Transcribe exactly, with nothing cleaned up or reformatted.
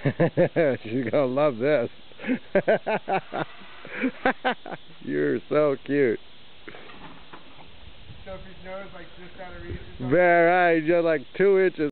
She's gonna love this. You're so cute. Sophie's nose like just out of reach or something? Very right, just like two inches.